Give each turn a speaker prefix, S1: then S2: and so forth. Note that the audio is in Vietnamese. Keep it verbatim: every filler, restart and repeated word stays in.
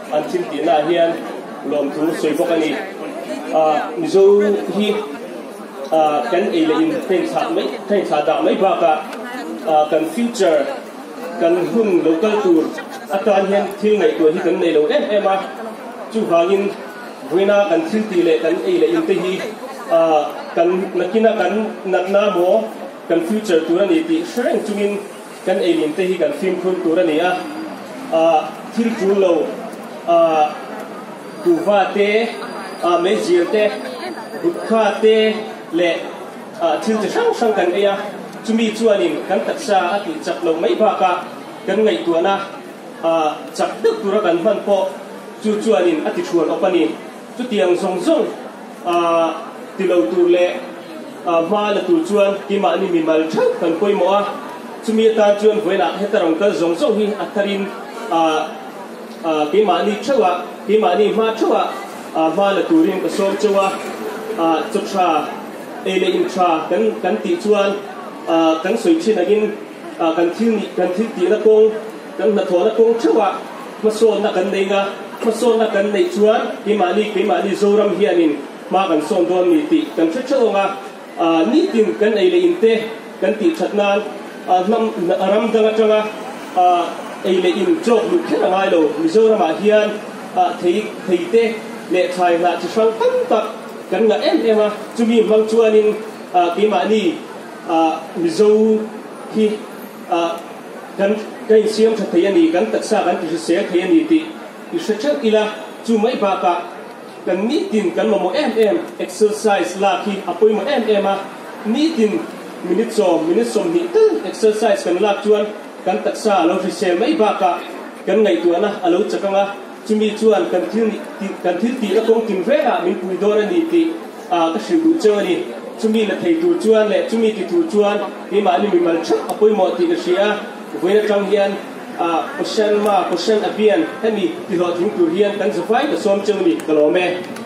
S1: an thil ti na hian lom thu soi bok ani mizo hi kan ei le in ten tha mai ten tha da mai ba ka kan future kan hun local tour atan hian thil ngai tu hi kan nei lo em em a chu wangin voina kan thil ti le kan ei le in te hi kan nakina kan natna mo kan future tour ani ti shreng chumin kan ei lin te hi kan film khun tour ani a thil tu lo tu va te me zir te bukha te le thil te sang sang kan eya chumi chuanin kan taksa ati chak lo mai ba ka kan ngai tu na chak dak tura kan man po chu chuanin ati thual opani chu tiang zong zong ti lo tu le ma la tu chuan ki ma ni mi mal thak kan koi mo a chumi ta chuan voina hetarong ka zong zong hi atharin ki ma ni thawa ki ma ni ma thawa ma la turin ka som chawa chu tha ele in tha kan kan ti chuan kan soi chin agin kan thil ni kan thil ti na kong kan na thona kong chawa ma so na kan nei nga ma so na kan nei chuan ki ma ni ki ma ni zoram hianin ma kan son don ni ti kan thre chawanga ni tin kan ele in te kan ti thatnan nam aram danga tanga ele in jok lu khera ngai lo Mizoram a hian thei thei te le thai na chi sang tam tak kan nga em em a chumi mang chuanin ki ma ni mizo hi kan kai siam tha thei ani kan taksa kan ti se thei ani ti i se chak ila chu mai ba ka kan ni tin kan mo em em exercise la ki apoi mo em em a ni tin minute so minute som ni tu exercise kan la chuan kan taksa lo ri se mai ba ka kan ngai tu ana alo chakanga chumi chuan kan thil ni kan thil ti la kong tin vela min pui dor ani ti ka hriu du chawani chumi la thei tu chuan le chumi ti tu chuan ki ma ni mi mal thak apoi mo ti ka ria voina tang hian Poshan ma Poshan Abhiyaan hani ti lo thing tu hian kan zafai ka som chawni kalome